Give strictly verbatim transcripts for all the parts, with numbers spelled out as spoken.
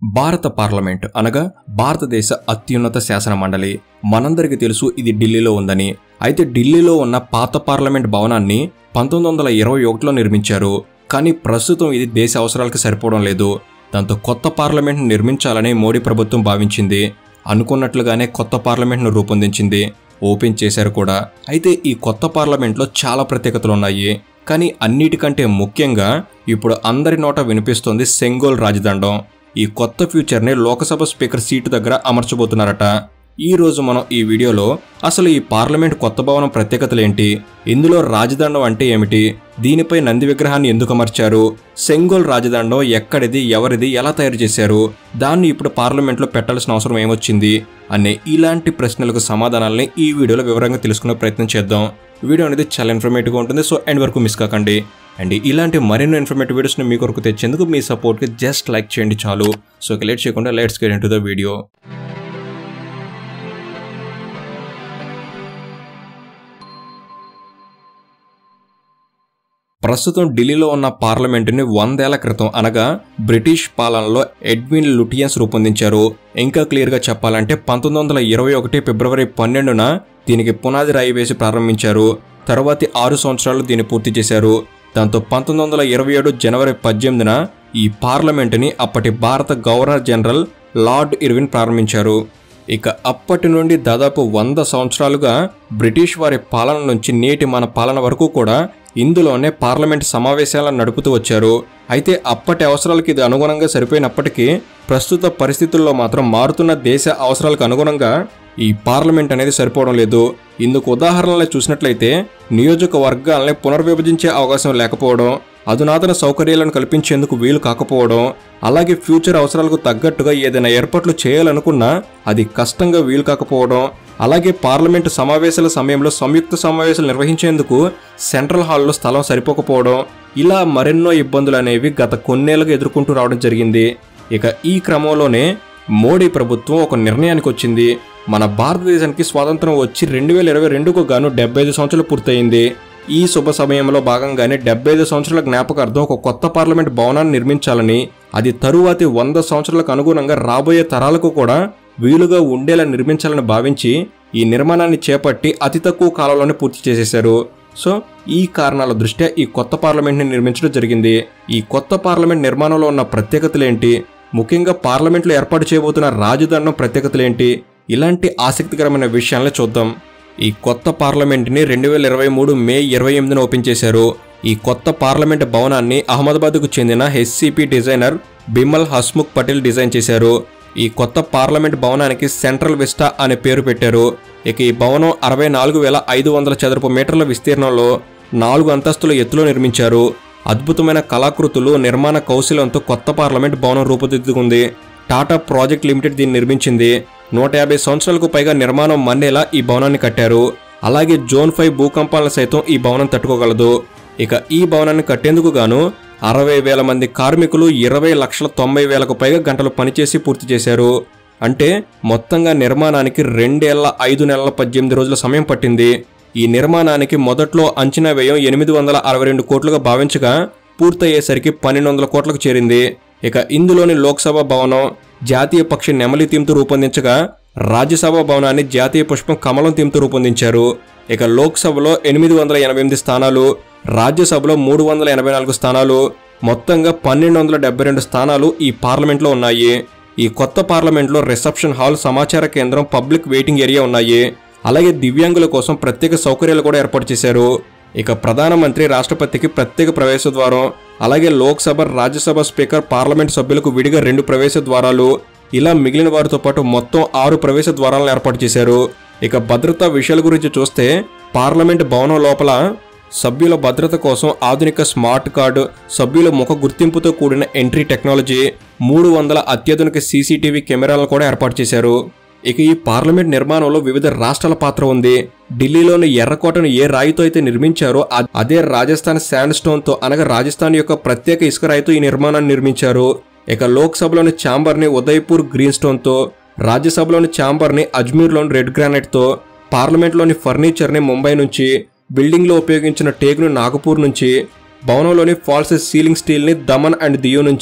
భారత పార్లమెంట్ అనగా భారతదేశ అత్యున్నత శాసన మండలి మనందరికీ తెలుసు ఇది ఢిల్లీలో ఉందని. అయితే ఢిల్లీలో ఉన్న పాత పార్లమెంట్ భవనాన్ని పంతొమ్మిది వందల ఇరవై ఒకటిలో నిర్మించారు. కానీ ప్రస్తుతం ఇది దేశ అవసరాలకు సరిపోవడం లేదు. దాంతో కొత్త పార్లమెంట్ను నిర్మించాలని మోడీ ప్రభుత్వం భావించింది. అనుకున్నట్లుగానే కొత్త పార్లమెంట్ను రూపొందించింది, ఓపెన్ చేశారు కూడా. అయితే ఈ కొత్త పార్లమెంట్లో చాలా ప్రత్యేకతలు ఉన్నాయి. కానీ అన్నిటికంటే ముఖ్యంగా ఇప్పుడు అందరి నోట వినిపిస్తోంది సెంగోల్ రాజదండం. ఈ కొత్త ఫ్యూచర్ని లోకసభ స్పీకర్ సీటు దగ్గర అమర్చబోతున్నారట. ఈ రోజు మనం ఈ వీడియోలో అసలు ఈ పార్లమెంట్ కొత్త భవనం ప్రత్యేకతలేంటి, ఇందులో రాజదండం అంటే ఏమిటి, దీనిపై నంది విగ్రహాన్ని ఎందుకు అమర్చారు, సెంగోల్ రాజదండం ఎక్కడిది, ఎవరిది, ఎలా తయారు చేశారు, దాన్ని ఇప్పుడు పార్లమెంట్లో పెట్టాల్సిన అవసరం ఏమొచ్చింది అనే ఇలాంటి ప్రశ్నలకు సమాధానాలని ఈ వీడియోలో వివరంగా తెలుసుకునే ప్రయత్నం చేద్దాం. వీడియో అనేది చాలా ఇన్ఫర్మేటివ్గా ఉంటుంది, సో ఎండ్ వరకు మిస్ కాకండి. అండ్ ఇలాంటి మరిన్ని ఇన్ఫర్మేటివ్ వీడియోస్ని మీ కొరకు తెచ్చేందుకు మీ సపోర్ట్కి జస్ట్ లైక్ చేయండి చాలు. సో ఇక లేట్ చేయకుండా let's get into the video. ప్రస్తుతం ఢిల్లీలో ఉన్న పార్లమెంటుని వందేళ్ల క్రితం అనగా బ్రిటిష్ పాలనలో ఎడ్విన్ లుటియన్స్ రూపొందించారు. ఇంకా క్లియర్గా చెప్పాలంటే పంతొమ్మిది వందల ఇరవై ఒకటి ఫిబ్రవరి పన్నెండున దీనికి పునాది రాయి వేసి ప్రారంభించారు. తరువాతి ఆరు సంవత్సరాలు దీన్ని పూర్తి చేశారు. దాంతో పంతొమ్మిది వందల ఇరవై ఏడు జనవరి పద్దెనిమిదిన ఈ పార్లమెంటుని అప్పటి భారత గవర్నర్ జనరల్ లార్డ్ ఇర్విన్ ప్రారంభించారు. ఇక అప్పటి నుండి దాదాపు వంద సంవత్సరాలుగా బ్రిటిష్ వారి పాలన నుంచి నేటి మన పాలన వరకు కూడా ఇందులోనే పార్లమెంట్ సమావేశాలను నడుపుతూ వచ్చారు. అయితే అప్పటి అవసరాలకు ఇది అనుగుణంగా సరిపోయినప్పటికీ ప్రస్తుత పరిస్థితుల్లో మాత్రం మారుతున్న దేశ అవసరాలకు అనుగుణంగా ఈ పార్లమెంట్ అనేది సరిపోవడం లేదు. ఇందుకు ఉదాహరణలు చూసినట్లయితే నియోజకవర్గాలని పునర్విభజించే అవకాశం లేకపోవడం, అధునాతన సౌకర్యాలను కల్పించేందుకు వీలు కాకపోవడం, అలాగే ఫ్యూచర్ అవసరాలకు తగ్గట్టుగా ఏదైనా ఏర్పాట్లు చేయాలనుకున్నా అది కష్టంగా వీలు కాకపోవడం, అలాగే పార్లమెంటు సమావేశాల సమయంలో సంయుక్త సమావేశాలు నిర్వహించేందుకు సెంట్రల్ హాల్లో స్థలం సరిపోకపోవడం, ఇలా మరెన్నో ఇబ్బందులు అనేవి గత కొన్నేళ్లుగా ఎదుర్కొంటూ రావడం జరిగింది. ఇక ఈ క్రమంలోనే మోడీ ప్రభుత్వం ఒక నిర్ణయానికి వచ్చింది. మన భారతదేశానికి స్వాతంత్రం వచ్చి రెండు వేల ఇరవై రెండుకు గాను డెబ్బై ఐదు సంవత్సరాలు పూర్తయింది. ఈ శుభ సమయంలో భాగంగానే డెబ్బై ఐదు సంవత్సరాల జ్ఞాపకార్థం ఒక కొత్త పార్లమెంట్ భవనాన్ని నిర్మించాలని, అది తరువాతి వంద సంవత్సరాలకు అనుగుణంగా రాబోయే తరాలకు కూడా వీలుగా ఉండేలా నిర్మించాలని భావించి ఈ నిర్మాణాన్ని చేపట్టి అతి తక్కువ కాలంలోనే పూర్తి చేసేశారు. సో ఈ కారణాల దృష్ట్యా ఈ కొత్త పార్లమెంట్ని నిర్మించడం జరిగింది. ఈ కొత్త పార్లమెంట్ నిర్మాణంలో ఉన్న ప్రత్యేకతలేంటి, ముఖ్యంగా పార్లమెంట్లో ఏర్పాటు చేయబోతున్న రాజదండం ప్రత్యేకతలేంటి, ఇలాంటి ఆసక్తికరమైన విషయాలను చూద్దాం. ఈ కొత్త పార్లమెంట్ని రెండు వేల ఇరవై మూడు మే ఇరవై ఎనిమిదిన ఓపెన్ చేశారు. ఈ కొత్త పార్లమెంట్ భవనాన్ని అహ్మదాబాద్కు చెందిన HCP designer Bimal Hasmukh Patel design చేశారు. ఈ కొత్త పార్లమెంట్ భవనానికి సెంట్రల్ విస్టా అనే పేరు పెట్టారు. ఇక ఈ భవనం అరవై నాలుగు వేల ఐదు వందల చదరపు మీటర్ల విస్తీర్ణంలో నాలుగు అంతస్తుల ఎత్తులో నిర్మించారు. అద్భుతమైన కళాకృతులు, నిర్మాణ కౌశలంతో కొత్త పార్లమెంట్ భవనం రూపుదిద్దుకుంది. టాటా ప్రాజెక్ట్ లిమిటెడ్ దీన్ని నిర్మించింది. నూట యాభై సంవత్సరాలకు పైగా నిర్మాణం మన్నేలా ఈ భవనాన్ని కట్టారు. అలాగే జోన్ ఫైవ్ భూకంపాలను సైతం ఈ భవనం తట్టుకోగలదు. ఇక ఈ భవనాన్ని కట్టేందుకు గాను అరవై వేల మంది కార్మికులు ఇరవై లక్షల తొంభై వేలకు పైగా గంటలు పనిచేసి పూర్తి చేశారు. అంటే మొత్తంగా నిర్మాణానికి రెండేళ్ల ఐదు నెలల పద్దెనిమిది రోజుల సమయం పట్టింది. ఈ నిర్మాణానికి మొదట్లో అంచనా వ్యయం ఎనిమిది వందల అరవై రెండు కోట్లుగా భావించగా పూర్తయ్యేసరికి పన్నెండు వందల కోట్లకు చేరింది. ఇక ఇందులోని లోక్సభ భవనం జాతీయ పక్షి నెమలి థీమ్తో రూపొందించగా రాజ్యసభ భవనాన్ని జాతీయ పుష్పం కమలం థీమ్తో రూపొందించారు. ఇక లోక్సభలో ఎనిమిది వందల ఎనభై ఎనిమిది స్థానాలు, రాజ్యసభలో మూడు వందల ఎనభై నాలుగు స్థానాలు, మొత్తంగా పన్నెండు వందల డెబ్బై రెండు స్థానాలు ఈ పార్లమెంట్లో ఉన్నాయి. ఈ కొత్త పార్లమెంట్లో రిసెప్షన్ హాల్, సమాచార కేంద్రం, పబ్లిక్ వెయిటింగ్ ఏరియా ఉన్నాయి. అలాగే దివ్యాంగుల కోసం ప్రత్యేక సౌకర్యాలు కూడా ఏర్పాటు చేశారు. ఇక ప్రధానమంత్రి, రాష్ట్రపతికి ప్రత్యేక ప్రవేశ ద్వారం, అలాగే లోక్సభ, రాజ్యసభ స్పీకర్, పార్లమెంట్ సభ్యులకు విడిగా రెండు ప్రవేశ ద్వారాలు, ఇలా మిగిలిన వారితో పాటు మొత్తం ఆరు ప్రవేశ ద్వారాలను ఏర్పాటు చేశారు. ఇక భద్రతా విషయాల గురించి చూస్తే పార్లమెంట్ భవనం లోపల సభ్యుల భద్రత కోసం ఆధునిక స్మార్ట్ కార్డు, సభ్యుల ముఖ గుర్తింపుతో కూడిన ఎంట్రీ టెక్నాలజీ, మూడు వందల అత్యాధునిక సీసీటీవీ కెమెరాలను కూడా ఏర్పాటు చేశారు. ఇక ఈ పార్లమెంట్ నిర్మాణంలో వివిధ రాష్ట్రాల పాత్ర ఉంది. ఢిల్లీలోని ఎర్రకోటను ఏ రాయితో అయితే నిర్మించారో అదే రాజస్థాన్ శాండ్ స్టోన్తో అనగా రాజస్థాన్ యొక్క ప్రత్యేక ఇసుక రాయితో ఈ నిర్మాణాన్ని నిర్మించారు. ఇక లోక్సభలోని ఛాంబర్ని ఉదయ్పూర్ గ్రీన్ స్టోన్తో, రాజ్యసభలోని ఛాంబర్ని అజ్మీర్లోని రెడ్ గ్రానైట్తో, పార్లమెంట్లోని ఫర్నిచర్ని ముంబై నుంచి, బిల్డింగ్లో ఉపయోగించిన టేకును నాగపూర్ నుంచి, భవనంలోని ఫాల్స్ సీలింగ్ స్టీల్ని దమన్ అండ్ దియూ నుంచి,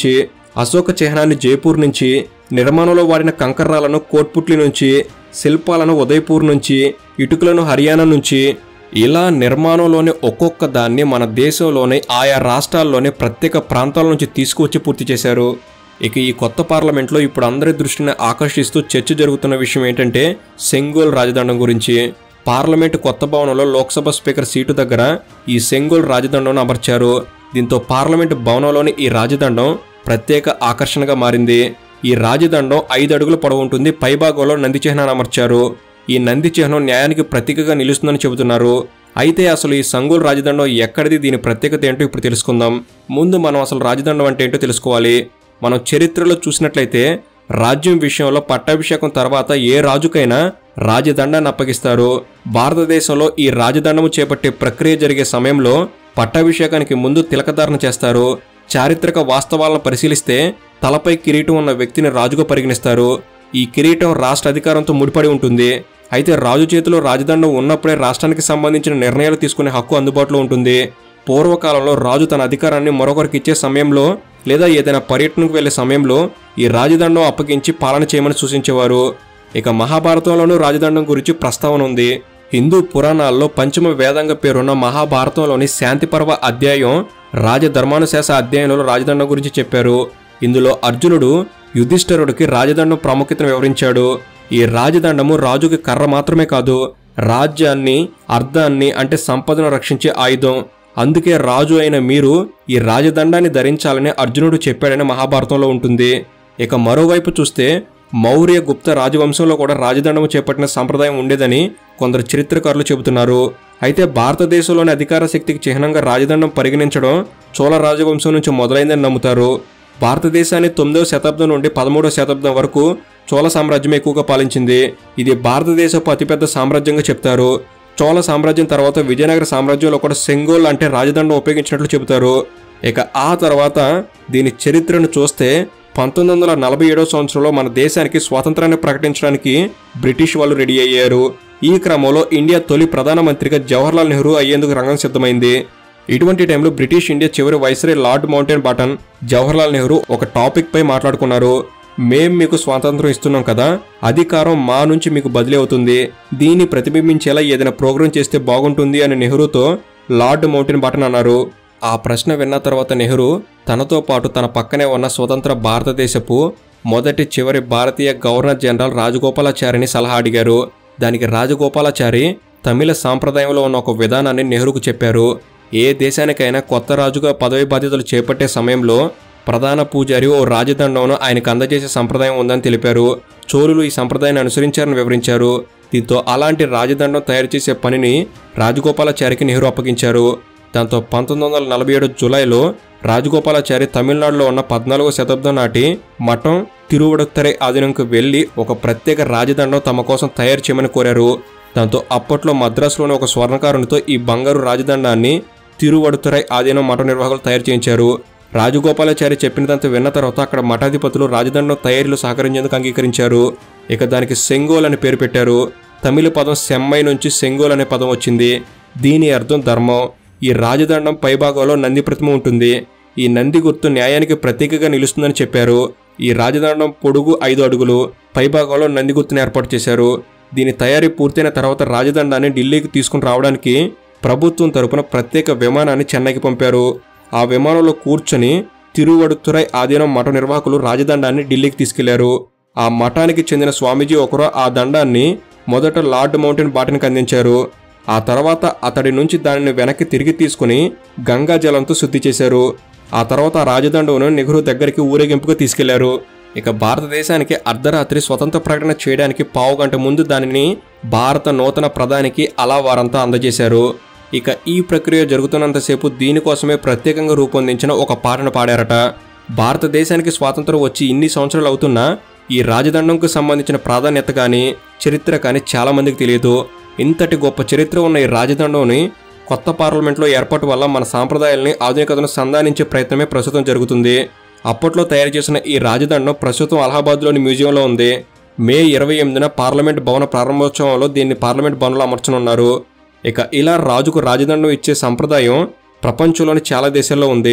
అశోక చిహ్నాన్ని జైపూర్ నుంచి, నిర్మాణంలో వాడిన కంకర్రాలను కోట్పుట్లి నుంచి, శిల్పాలను ఉదయ్పూర్ నుంచి, ఇటుకలను హర్యానా నుంచి, ఇలా నిర్మాణంలోని ఒక్కొక్క దాన్ని మన దేశంలోని ఆయా రాష్ట్రాల్లోని ప్రత్యేక ప్రాంతాల నుంచి తీసుకువచ్చి పూర్తి చేశారు. ఇక ఈ కొత్త పార్లమెంట్లో ఇప్పుడు అందరి దృష్టిని ఆకర్షిస్తూ చర్చ జరుగుతున్న విషయం ఏంటంటే సెంగోల్ రాజదండం గురించి. పార్లమెంటు కొత్త భవనంలో లోక్సభ స్పీకర్ సీటు దగ్గర ఈ సెంగోల్ రాజదండం అమర్చారు. దీంతో పార్లమెంటు భవనంలోని ఈ రాజదండం ప్రత్యేక ఆకర్షణగా మారింది. ఈ రాజదండం ఐదు అడుగుల పొడవు ఉంటుంది. పైభాగంలో నంది చిహ్నాన్ని అమర్చారు. ఈ నంది చిహ్నం న్యాయానికి ప్రతీకగా నిలుస్తుందని చెబుతున్నారు. అయితే అసలు ఈ సంగోల్ రాజదండం ఎక్కడిది, దీని ప్రత్యేకత ఏంటో ఇప్పుడు తెలుసుకుందాం. ముందు మనం అసలు రాజదండం అంటే ఏంటో తెలుసుకోవాలి. మనం చరిత్రలో చూసినట్లయితే రాజ్యం విషయంలో పట్టాభిషేకం తర్వాత ఏ రాజుకైనా రాజదండాన్ని అప్పగిస్తారు. భారతదేశంలో ఈ రాజదండము చేపట్టే ప్రక్రియ జరిగే సమయంలో పట్టాభిషేకానికి ముందు తిలకధారణ చేస్తారు. చారిత్రక వాస్తవాలను పరిశీలిస్తే తలపై కిరీటం ఉన్న వ్యక్తిని రాజుగా పరిగణిస్తారు. ఈ కిరీటం రాష్ట్ర అధికారంతో ముడిపడి ఉంటుంది. అయితే రాజు చేతిలో రాజదండం ఉన్నప్పుడే రాష్ట్రానికి సంబంధించిన నిర్ణయాలు తీసుకునే హక్కు అందుబాటులో ఉంటుంది. పూర్వకాలంలో రాజు తన అధికారాన్ని మరొకరికి ఇచ్చే సమయంలో లేదా ఏదైనా పర్యటనకు వెళ్లే సమయంలో ఈ రాజదండం అప్పగించి పాలన చేయమని సూచించేవారు. ఇక మహాభారతంలోనూ రాజదండం గురించి ప్రస్తావన ఉంది. హిందూ పురాణాల్లో పంచమ వేదంగా పేరున్న మహాభారతంలోని శాంతిపర్వ అధ్యాయం రాజధర్మానుశాస అధ్యాయంలో రాజదండం గురించి చెప్పారు. ఇందులో అర్జునుడు యుధిష్ఠిరుడికి రాజదండం ప్రాముఖ్యతను వివరించాడు. ఈ రాజదండము రాజుకి కర్ర మాత్రమే కాదు, రాజ్యాన్ని, అర్థాన్ని అంటే సంపదను రక్షించే ఆయుధం. అందుకే రాజు అయిన మీరు ఈ రాజదండాన్ని ధరించాలని అర్జునుడు చెప్పాడని మహాభారతంలో ఉంటుంది. ఇక మరోవైపు చూస్తే మౌర్య గుప్త రాజవంశంలో కూడా రాజదండము చేపట్టిన సంప్రదాయం ఉండేదని కొందరు చరిత్రకారులు చెబుతున్నారు. అయితే భారతదేశంలోని అధికార శక్తికి చిహ్నంగా రాజదండం పరిగణించడం చోళ రాజవంశం నుంచి మొదలైందని నమ్ముతారు. భారతదేశాన్ని తొమ్మిదవ శతాబ్దం నుండి పదమూడవ శతాబ్దం వరకు చోళ సామ్రాజ్యం ఎక్కువగా పాలించింది. ఇది భారతదేశపు అతిపెద్ద సామ్రాజ్యంగా చెప్తారు. చోళ సామ్రాజ్యం తర్వాత విజయనగర సామ్రాజ్యంలో కూడా సెంగోల్ అంటే రాజదండం ఉపయోగించినట్లు చెబుతారు. ఇక ఆ తర్వాత దీని చరిత్రను చూస్తే పంతొమ్మిది వందల నలభై ఏడవ సంవత్సరంలో మన దేశానికి స్వాతంత్రాన్ని ప్రకటించడానికి బ్రిటిష్ వాళ్ళు రెడీ అయ్యారు. ఈ క్రమంలో ఇండియా తొలి ప్రధానమంత్రిగా జవహర్లాల్ నెహ్రూ అయ్యేందుకు రంగం సిద్ధమైంది. ఇటువంటి టైంలో బ్రిటిష్ ఇండియా చివరి viceroy lord Mountbatten, Jawaharlal Nehru ఒక టాపిక్ పై మాట్లాడుకున్నారు. మేం మీకు స్వాతంత్రం ఇస్తున్నాం కదా, అధికారం మా నుంచి మీకు బదిలీ అవుతుంది, దీన్ని ప్రతిబింబించేలా ఏదైనా ప్రోగ్రాం చేస్తే బాగుంటుంది అని నెహ్రూతో లార్డ్ మౌంటెన్ బాటన్ అన్నారు. ఆ ప్రశ్న విన్న తర్వాత నెహ్రూ తనతో పాటు తన పక్కనే ఉన్న స్వతంత్ర భారతదేశపు మొదటి చివరి భారతీయ గవర్నర్ జనరల్ రాజగోపాలాచారిని సలహా అడిగారు. దానికి రాజగోపాలాచారి తమిళ సాంప్రదాయంలో ఉన్న ఒక విధానాన్ని నెహ్రూకు చెప్పారు. ఏ దేశానికైనా కొత్త రాజుగా పదవి బాధ్యతలు చేపట్టే సమయంలో ప్రధాన పూజారి ఓ రాజదండంను ఆయనకు అందజేసే సంప్రదాయం ఉందని తెలిపారు. చోళులు ఈ సంప్రదాయాన్ని అనుసరించారని వివరించారు. దీంతో అలాంటి రాజదండం తయారు చేసే పనిని రాజగోపాలాచారికి నెహ్రూ అప్పగించారు. దాంతో పంతొమ్మిది వందల నలభై ఏడు జూలైలో రాజగోపాలాచారి తమిళనాడులో ఉన్న పద్నాలుగో శతాబ్దం నాటి మఠం తిరువడుత్తరై ఆధీనంకు వెళ్లి ఒక ప్రత్యేక రాజదండం తమ కోసం తయారు చేయమని కోరారు. దాంతో అప్పట్లో మద్రాసులోని ఒక స్వర్ణకారునితో ఈ బంగారు రాజదండాన్ని తిరువడుత్తరై ఆధీనం మఠ నిర్వాహకులు తయారు చేయించారు. రాజగోపాలాచారి చెప్పినదంతా విన్న తర్వాత అక్కడ మఠాధిపతులు రాజదండం తయారీలో సహకరించేందుకు అంగీకరించారు. ఇక దానికి సెంగోల్ అని పేరు పెట్టారు. తమిళ పదం సెమ్మై నుంచి సెంగోల్ అనే పదం వచ్చింది. దీని అర్థం ధర్మం. ఈ రాజదండం పైభాగంలో నంది ప్రతిమ ఉంటుంది. ఈ నంది గుర్తు న్యాయానికి ప్రతీకగా నిలుస్తుందని చెప్పారు. ఈ రాజదండం పొడుగు ఐదు అడుగులు, పైభాగంలో నంది గుర్తుని ఏర్పాటు చేశారు. దీని తయారీ పూర్తయిన తర్వాత రాజదండాన్ని ఢిల్లీకి తీసుకుని రావడానికి ప్రభుత్వం తరపున ప్రత్యేక విమానాన్ని చెన్నైకి పంపారు. ఆ విమానంలో కూర్చొని తిరువడుతురై ఆధీనం మఠ నిర్వాహకులు రాజదండాన్ని ఢిల్లీకి తీసుకెళ్లారు. ఆ మఠానికి చెందిన స్వామీజీ ఒకరు ఆ దండాన్ని మొదట లార్డ్ మౌంటెన్ బాటన్కి అందించారు. ఆ తర్వాత అతడి నుంచి దానిని వెనక్కి తిరిగి తీసుకుని గంగా జలంతో శుద్ధి చేశారు. ఆ తర్వాత రాజదండను నెహ్రూ దగ్గరికి ఊరేగింపుగా తీసుకెళ్లారు. ఇక భారతదేశానికి అర్ధరాత్రి స్వతంత్ర ప్రకటన చేయడానికి పావు గంట ముందు దానిని భారత నూతన ప్రధానికి అలా వారంతా అందజేశారు. ఇక ఈ ప్రక్రియ జరుగుతున్నంతసేపు దీనికోసమే ప్రత్యేకంగా రూపొందించిన ఒక పాటను పాడారట. భారతదేశానికి స్వాతంత్రం వచ్చి ఇన్ని సంవత్సరాలు అవుతున్నా ఈ రాజదండంకు సంబంధించిన ప్రాధాన్యత కానీ చరిత్ర కానీ చాలా మందికి తెలియదు. ఇంతటి గొప్ప చరిత్ర ఉన్న ఈ రాజదండంని కొత్త పార్లమెంట్లో ఏర్పాటు వల్ల మన సాంప్రదాయాల్ని ఆధునికతను సంధానించే ప్రయత్నమే ప్రస్తుతం జరుగుతుంది. అప్పట్లో తయారు చేసిన ఈ రాజదండం ప్రస్తుతం అలహాబాద్లోని మ్యూజియంలో ఉంది. మే ఇరవై ఎనిమిదిన పార్లమెంట్ భవన ప్రారంభోత్సవంలో దీన్ని పార్లమెంట్ భవనంలో అమర్చనున్నారు. ఇక ఇలా రాజుకు రాజదండం ఇచ్చే సంప్రదాయం ప్రపంచంలోని చాలా దేశాల్లో ఉంది.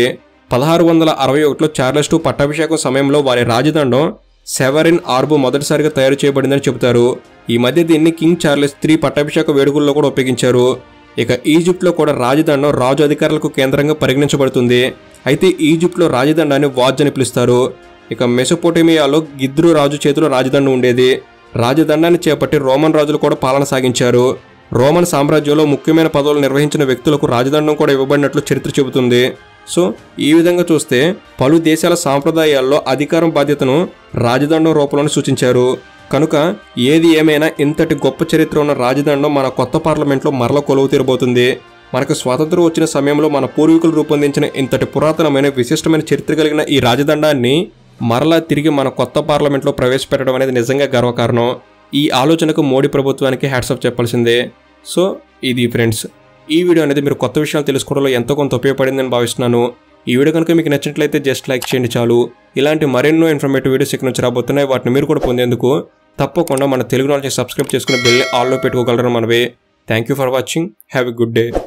పదహారు వందల అరవై ఒకటిలో చార్లెస్ టూ పట్టాభిషేకం సమయంలో వారి రాజదండం సెవెరిన్ ఆర్బో మొదటిసారిగా తయారు చేయబడిందని చెబుతారు. ఈ మధ్య దీన్ని కింగ్ చార్లెస్ త్రీ పట్టాభిషేక వేడుకల్లో కూడా ఉపయోగించారు. ఇక ఈజిప్ట్లో కూడా రాజదండం రాజు అధికారులకు కేంద్రంగా పరిగణించబడుతుంది. అయితే ఈజిప్ట్లో రాజదండాన్ని వాజ్ అని పిలుస్తారు. ఇక మెసోపోటేమియాలో గిద్రు రాజు చేతిలో రాజదండం ఉండేది. రాజదండాన్ని చేపట్టి రోమన్ రాజులు కూడా పాలన సాగించారు. రోమన్ సామ్రాజ్యంలో ముఖ్యమైన పదవులు నిర్వహించిన వ్యక్తులకు రాజదండం కూడా ఇవ్వబడినట్లు చరిత్ర చెబుతుంది. సో ఈ విధంగా చూస్తే పలు దేశాల సాంప్రదాయాల్లో అధికారం బాధ్యతను రాజదండం రూపంలో సూచించారు. కనుక ఏది ఏమైనా ఇంతటి గొప్ప చరిత్ర ఉన్న రాజదండం మన కొత్త పార్లమెంట్లో మరల కొలువు తీరబోతుంది. మనకు స్వాతంత్రం వచ్చిన సమయంలో మన పూర్వీకులు రూపొందించిన ఇంతటి పురాతనమైన విశిష్టమైన చరిత్ర కలిగిన ఈ రాజదండాన్ని మరలా తిరిగి మన కొత్త పార్లమెంట్లో ప్రవేశపెట్టడం అనేది నిజంగా గర్వకారణం. ఈ ఆలోచనకు మోడీ ప్రభుత్వానికి హ్యాట్సాప్ చెప్పాల్సిందే. సో ఇది ఫ్రెండ్స్, ఈ వీడియో అనేది మీరు కొత్త విషయాలు తెలుసుకోవడంలో ఎంతో కొంత ఉపయోగపడిందని భావిస్తున్నాను. ఈ వీడియో కనుక మీకు నచ్చినట్లయితే జస్ట్ లైక్ చేయండి చాలు. ఇలాంటి మరెన్నో ఇన్ఫర్మేటివ్ వీడియోస్ ఇక్కడ నుంచి రాబోతున్నాయి. వాటిని మీరు కూడా పొందేందుకు తప్పకుండా మన తెలుగు నాలెడ్జ్ సబ్స్క్రైబ్ చేసుకుని బెల్ ఆల్లో పెట్టుకోగలరని మనవే. Thank you for watching. Have a good day.